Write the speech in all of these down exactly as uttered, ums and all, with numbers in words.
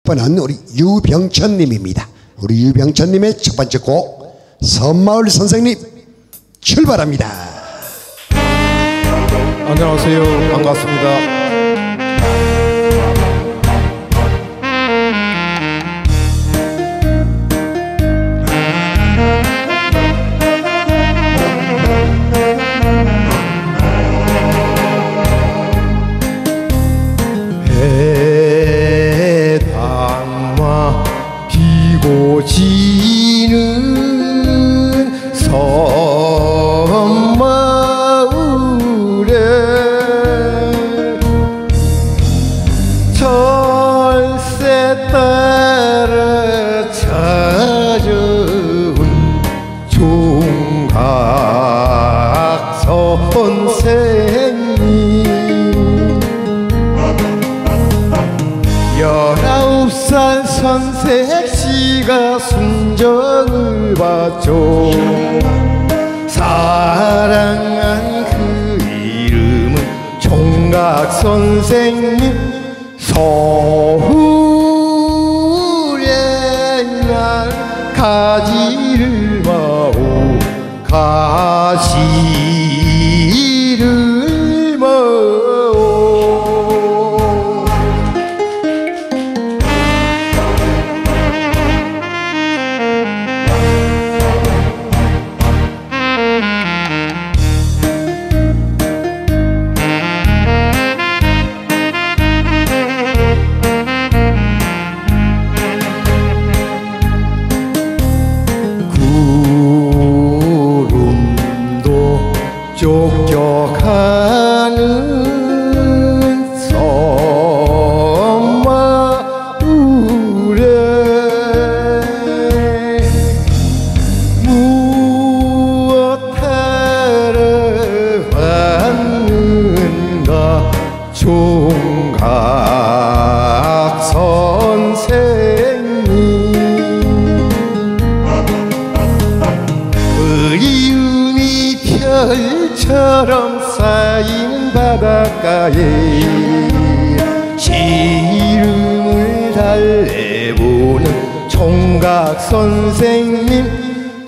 번은 우리 유병천님입니다. 우리 유병천님의 첫 번째 곡 섬마을 선생님 출발합니다. 안녕하세요. 반갑습니다. 해당화 피고 지는 섬마을에 철새 따라 찾아온 총각 선생님 열아홉 살 선생씨가 순정을 받죠. 사랑한 그 이름은 총각 선생님. 서울에 날 가지를 마오 가지를 마오. 쫓겨가는 섬마을에 무엇하러 왔는가 총각 선생님. 그리움이 별처럼 쌓인 바닷가에 시름을 달래보는 총각 선생님.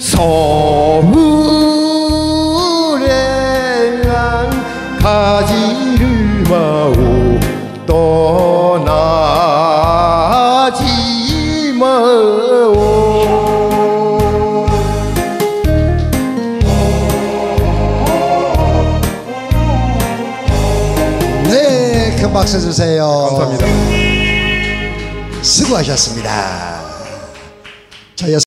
서울에 난 가지를 마오 떠나지 마오. 큰 박수 주세요. 감사합니다. 수고하셨습니다.